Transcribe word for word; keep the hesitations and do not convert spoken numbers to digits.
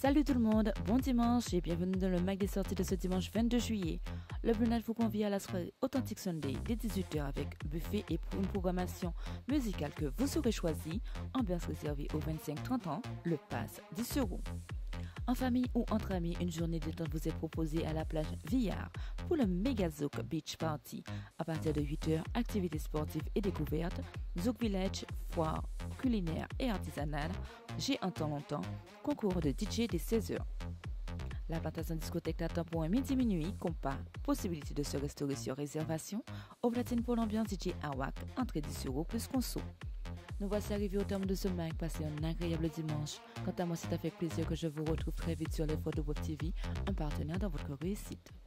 Salut tout le monde, bon dimanche et bienvenue dans le mag des sorties de ce dimanche vingt-deux juillet. Le Blue Night vous convie à la soirée Authentic Sunday dès dix-huit heures avec buffet et pour une programmation musicale que vous aurez choisie. Ambiance réservée aux vingt-cinq trente ans, le pass dix euros. En famille ou entre amis, une journée détente vous est proposée à la plage Villard pour le Mega Zouk Beach Party. À partir de huit heures, activités sportives et découvertes, Zouk Village, foire culinaire et artisanale, j'ai un temps longtemps, concours de D J dès seize heures. La plantation discothèque t'attend pour un midi minuit, compas, possibilité de se restaurer sur réservation, au platine pour l'ambiance D J Awak, entrée dix euros plus conso. Nous voici arrivés au terme de ce mag, passez un agréable dimanche. Quant à moi, c'est avec plaisir que je vous retrouve très vite sur les photos Web T V, un partenaire dans votre réussite.